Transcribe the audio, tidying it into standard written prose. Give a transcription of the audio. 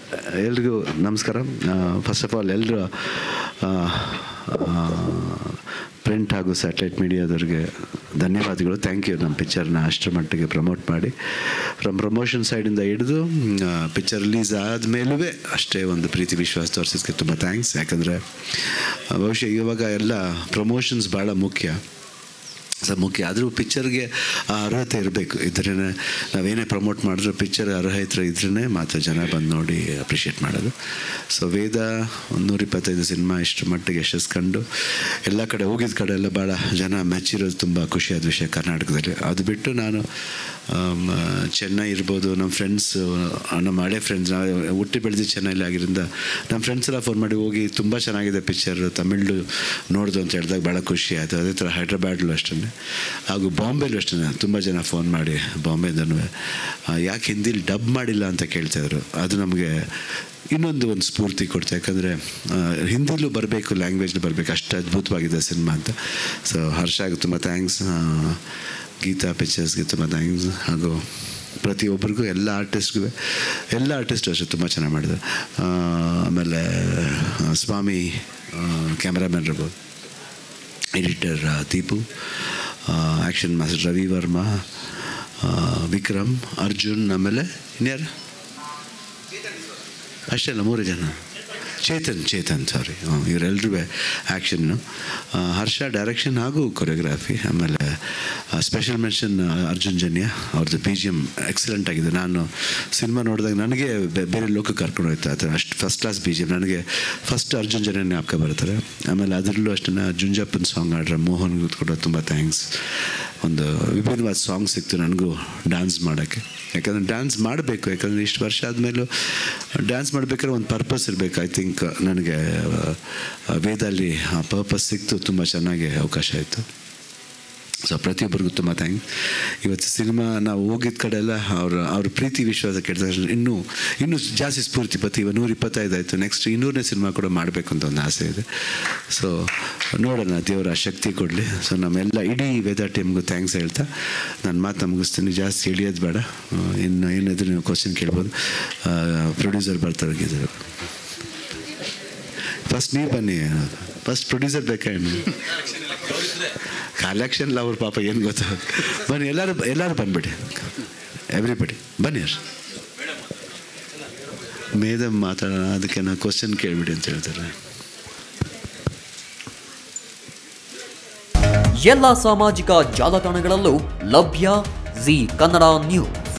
ಎಲ್ರಿಗೂ ನಮಸ್ಕಾರ. First of all ಎಲ್ಲರೂ ಪ್ರಿಂಟ್ ಹಾಗೂ ಸ್ಯಾಟಲೈಟ್ ಮೀಡಿಯಾದವ್ರಿಗೆ ಧನ್ಯವಾದಗಳು. Thank you. ನಮ್ಮ ಪಿಕ್ಚರ್ನ ಅಷ್ಟರ ಮಟ್ಟಿಗೆ ಪ್ರಮೋಟ್ ಮಾಡಿ, ಫ್ರಮ್ ಪ್ರಮೋಷನ್ ಸೈಡಿಂದ ಹಿಡಿದು ಪಿಕ್ಚರ್ ರಿಲೀಸ್ ಆದಮೇಲೂ ಅಷ್ಟೇ ಒಂದು ಪ್ರೀತಿ ವಿಶ್ವಾಸ ತೋರಿಸಿದ್ದಕ್ಕೆ ತುಂಬ ಥ್ಯಾಂಕ್ಸ್. ಯಾಕಂದರೆ ಬಹುಶಃ ಇವಾಗ ಎಲ್ಲ ಪ್ರಮೋಷನ್ಸ್ ಭಾಳ ಮುಖ್ಯ. ಆದರೂ ಪಿಕ್ಚರ್ಗೆ ಆ ಅರ್ಹತೆ ಇರಬೇಕು. ಇದ್ರೇ ನಾವೇನೇ ಪ್ರಮೋಟ್ ಮಾಡಿದ್ರು ಪಿಕ್ಚರ್ ಅರ್ಹತೆ ಇದ್ರೇ ಮಾತ್ರ ಜನ ಬಂದು ನೋಡಿ ಅಪ್ರಿಷಿಯೇಟ್ ಮಾಡೋದು. ಸೊ ವೇದ 125 ಸಿನಿಮಾ ಇಷ್ಟರ ಮಟ್ಟಿಗೆ ಯಶಸ್ಸು ಕಂಡು ಎಲ್ಲ ಕಡೆ ಹೋಗಿದ್ದ ಕಡೆ ಎಲ್ಲ ಭಾಳ ಜನ ಮೆಚ್ಚಿರೋದು ತುಂಬ ಖುಷಿಯಾದ ವಿಷಯ ಕರ್ನಾಟಕದಲ್ಲಿ. ಅದು ಬಿಟ್ಟು ನಾನು ಚೆನ್ನೈ ಇರ್ಬೋದು, ನಮ್ಮ ಫ್ರೆಂಡ್ಸ್, ನಮ್ಮ ಹಳೆ ಫ್ರೆಂಡ್ಸ್, ಹುಟ್ಟಿ ಬೆಳೆದು ಚೆನ್ನೈಲಿ ಆಗಿದ್ದರಿಂದ ನಮ್ಮ ಫ್ರೆಂಡ್ಸ್ ಎಲ್ಲ ಫೋನ್ ಮಾಡಿ ಹೋಗಿ ತುಂಬ ಚೆನ್ನಾಗಿದೆ ಪಿಕ್ಚರ್, ತಮಿಳು ನೋಡ್ದು ಅಂತ ಹೇಳಿದಾಗ ಭಾಳ ಖುಷಿ ಆಯಿತು. ಅದೇ ಥರ ಹೈದ್ರಾಬಾದ್ಲೂ ಅಷ್ಟೇ, ಹಾಗೂ ಬಾಂಬೆಲೂ ಅಷ್ಟೇ ತುಂಬ ಜನ ಫೋನ್ ಮಾಡಿ ಬಾಂಬೆದೂ ಯಾಕೆ ಹಿಂದಿಲಿ ಡಬ್ ಮಾಡಿಲ್ಲ ಅಂತ ಕೇಳ್ತಾಯಿದ್ರು. ಅದು ನಮಗೆ ಇನ್ನೊಂದು ಸ್ಫೂರ್ತಿ ಕೊಡ್ತು. ಯಾಕಂದರೆ ಹಿಂದಿಲೂ ಬರಬೇಕು, ಲ್ಯಾಂಗ್ವೇಜ್ಲು ಬರಬೇಕು, ಅಷ್ಟು ಅದ್ಭುತವಾಗಿದೆ ಸಿನಿಮಾ ಅಂತ. ಸೊ ಹರ್ಷಾಗೆ ತುಂಬ ಥ್ಯಾಂಕ್ಸ್, ಗೀತಾ ಪಿಕ್ಚರ್ಸ್ಗೆ ತುಂಬ ಥ್ಯಾಂಕ್ಸ್, ಹಾಗೂ ಪ್ರತಿಯೊಬ್ಬರಿಗೂ ಎಲ್ಲ ಆರ್ಟಿಸ್ಟು ಅಷ್ಟೇ ತುಂಬ ಚೆನ್ನಾಗಿ ಮಾಡಿದ್ರು. ಆಮೇಲೆ ಸ್ವಾಮಿ ಕ್ಯಾಮ್ರಾಮ್ಯಾನ್ ಇರ್ಬೋದು, editor Deepu, action master Ravi Varma, Vikram, Arjun, ಆಮೇಲೆ ಇನ್ಯಾರು ಅಷ್ಟೇ ಅಲ್ಲ 3 ಜನ, ಚೇತನ್ ಸಾರಿ, ಇವರೆಲ್ಲರೂ ಆ್ಯಕ್ಷನ್ನು, ಹರ್ಷ ಡೈರೆಕ್ಷನ್ ಹಾಗೂ ಕೊರಿಯೋಗ್ರಾಫಿ. ಆಮೇಲೆ ಸ್ಪೆಷಲ್ ಮೆನ್ಷನ್ ಅರ್ಜುನ್ ಜನ್ಯ, ಅವ್ರದ್ದು BGM ಎಕ್ಸಲೆಂಟ್ ಆಗಿದೆ. ನಾನು ಸಿನಿಮಾ ನೋಡಿದಾಗ ನನಗೆ ಬೇರೆ ಲೋಕಕ್ಕೆ ಕರ್ಕೊಂಡು ಹೋಯ್ತು. ಅದು ಅಷ್ಟು ಫಸ್ಟ್ ಕ್ಲಾಸ್ BGM. ನನಗೆ ಫಸ್ಟ್ ಅರ್ಜುನ್ ಜನ್ಯ ಜ್ಞಾಪಕ ಬರ್ತಾರೆ. ಆಮೇಲೆ ಅದರಲ್ಲೂ ಅಷ್ಟೇ ಜುಂಜಪ್ಪನ ಸಾಂಗ್ ಆಡ್ರೆ ಮೋಹನ್ಗೂ ಕೂಡ ತುಂಬ ಥ್ಯಾಂಕ್ಸ್. ಒಂದು ವಿಭಿನ್ನವಾದ ಸಾಂಗ್ ಸಿಕ್ತು ನನಗೂ ಡ್ಯಾನ್ಸ್ ಮಾಡೋಕ್ಕೆ. ಯಾಕಂದರೆ ಡ್ಯಾನ್ಸ್ ಮಾಡಬೇಕು, ಯಾಕಂದರೆ ಇಷ್ಟು ವರ್ಷ ಆದಮೇಲೂ ಡ್ಯಾನ್ಸ್ ಮಾಡಬೇಕಾದ್ರೆ ಒಂದು ಪರ್ಪಸ್ ಇರಬೇಕು. ಐ ಥಿಂಕ್ ನನಗೆ ವೇದಲ್ಲಿ ಆ ಪರ್ಪಸ್ ಸಿಕ್ತು, ತುಂಬ ಚೆನ್ನಾಗಿ ಅವಕಾಶ ಆಯಿತು. ಸೊ ಪ್ರತಿಯೊಬ್ಬರಿಗೂ ತುಂಬ ಥ್ಯಾಂಕ್ಸ್. ಇವತ್ತು ಸಿನಿಮಾ ನಾವು ಹೋಗಿದ್ದ ಕಡೆ ಎಲ್ಲ ಅವ್ರ ಪ್ರೀತಿ ವಿಶ್ವಾಸ ಕೇಳಿದ ತಕ್ಷಣ ಇನ್ನೂ ಜಾಸ್ತಿ ಸ್ಫೂರ್ತಿ ಬತ್ತು. ಇವಾಗ 125 ಆಯಿತು, ನೆಕ್ಸ್ಟ್ 200ನೇ ಸಿನಿಮಾ ಕೂಡ ಮಾಡಬೇಕು ಅಂತ ಒಂದು ಆಸೆ ಇದೆ. ಸೊ ನೋಡೋಣ, ದೇವರ ಶಕ್ತಿ ಕೊಡಲಿ. ಸೊ ನಮ್ಮೆಲ್ಲ ಇಡೀ ವೇದಾ ಟೀಮ್ಗೂ ಥ್ಯಾಂಕ್ಸ್ ಹೇಳ್ತಾ ನಾನು ಮಾತು ಮುಗಿಸ್ತೀನಿ. ಜಾಸ್ತಿ ಎಳಿಯೋದು ಬೇಡ, ಇನ್ನು ಏನಾದರೂ ನೀವು ಕ್ವಶನ್ ಕೇಳ್ಬೋದು. ಪ್ರೊಡ್ಯೂಸರ್ ಬರ್ತಾರಂಗಿದ್ದಾರೆ, ಫಸ್ಟ್ ನೀವು ಬನ್ನಿ. ಫಸ್ಟ್ ಪ್ರೊಡ್ಯೂಸರ್ ಬೇಕಾ? ಕಲೆಕ್ಷನ್ ಅವ್ರ ಪಾಪ ಏನು ಗೊತ್ತ. ಬನ್ನಿ, ಎಲ್ಲರೂ ಬಂದ್ಬಿಡಿ, ಎವ್ರಿಬಡಿ ಬನ್ನಿ. ಮೇಡಮ್ ಮಾತಾಡೋಣ, ಅದಕ್ಕೆ ನಾನು ಕ್ವಶನ್ ಕೇಳಿಬಿಡಿ ಅಂತ ಹೇಳ್ತಾರೆ. ಎಲ್ಲ ಸಾಮಾಜಿಕ ಜಾಲತಾಣಗಳಲ್ಲೂ ಲಭ್ಯ Zee ಕನ್ನಡ ನ್ಯೂಸ್.